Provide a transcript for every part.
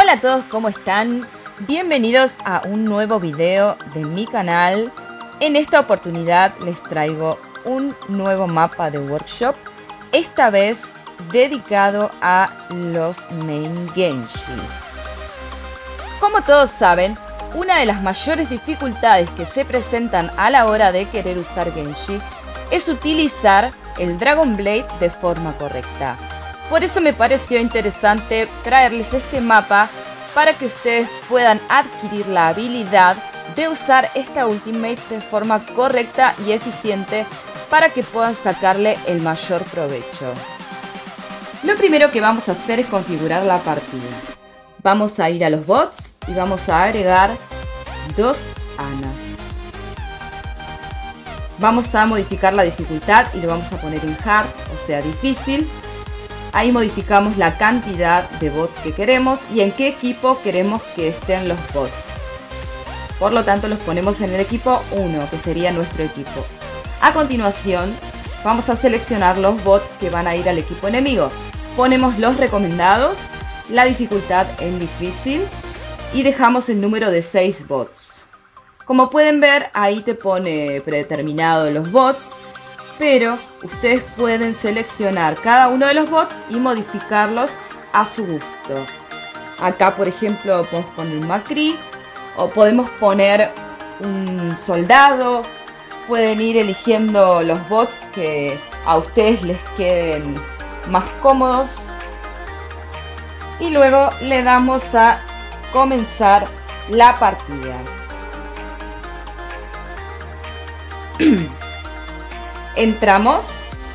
Hola a todos, ¿cómo están? Bienvenidos a un nuevo video de mi canal. En esta oportunidad les traigo un nuevo mapa de workshop, esta vez dedicado a los main Genji. Como todos saben, una de las mayores dificultades que se presentan a la hora de querer usar Genji es utilizar el Dragon Blade de forma correcta. Por eso me pareció interesante traerles este mapa para que ustedes puedan adquirir la habilidad de usar esta Ultimate de forma correcta y eficiente para que puedan sacarle el mayor provecho. Lo primero que vamos a hacer es configurar la partida. Vamos a ir a los bots y vamos a agregar 2 Anas. Vamos a modificar la dificultad y lo vamos a poner en hard, o sea difícil. Ahí modificamos la cantidad de bots que queremos y en qué equipo queremos que estén los bots. Por lo tanto los ponemos en el equipo 1, que sería nuestro equipo. A continuación vamos a seleccionar los bots que van a ir al equipo enemigo. Ponemos los recomendados, la dificultad en difícil y dejamos el número de 6 bots. Como pueden ver, ahí te pone predeterminado los bots, pero ustedes pueden seleccionar cada uno de los bots y modificarlos a su gusto. Acá, por ejemplo, podemos poner un Macri o podemos poner un soldado. Pueden ir eligiendo los bots que a ustedes les queden más cómodos. Y luego le damos a comenzar la partida. Entramos.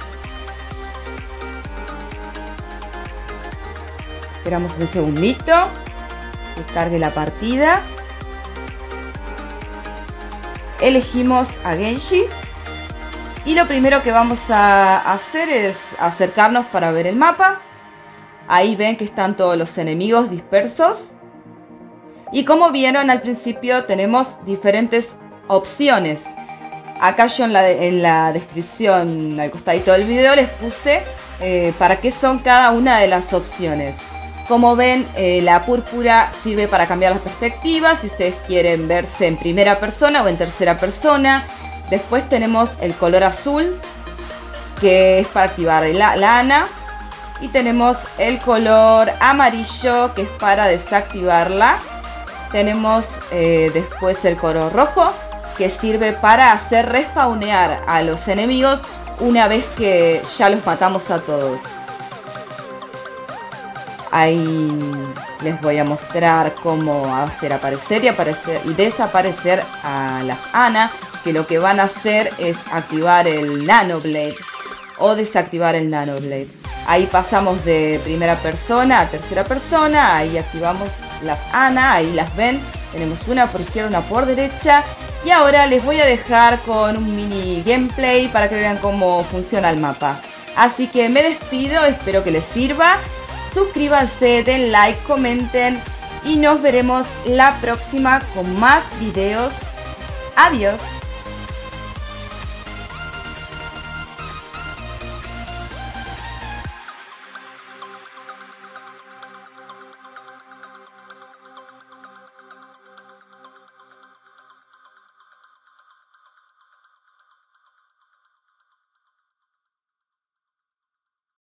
Esperamos un segundito que cargue la partida. Elegimos a Genji. Y lo primero que vamos a hacer es acercarnos para ver el mapa. Ahí ven que están todos los enemigos dispersos. Y como vieron al principio tenemos diferentes opciones. Acá yo en la descripción al costadito del video les puse para qué son cada una de las opciones. Como ven, la púrpura sirve para cambiar las perspectivas, si ustedes quieren verse en primera persona o en tercera persona. Después tenemos el color azul, que es para activar la Ana. Y tenemos el color amarillo, que es para desactivarla. Tenemos después el color rojo, que sirve para hacer respawnear a los enemigos una vez que ya los matamos a todos. Ahí les voy a mostrar cómo hacer aparecer y desaparecer a las Ana, que lo que van a hacer es activar el Nano Blade o desactivar el Nano Blade. Ahí pasamos de primera persona a tercera persona, ahí activamos las Ana, ahí las ven. Tenemos una por izquierda, una por derecha. Y ahora les voy a dejar con un mini gameplay para que vean cómo funciona el mapa. Así que me despido, espero que les sirva. Suscríbanse, den like, comenten y nos veremos la próxima con más videos. Adiós.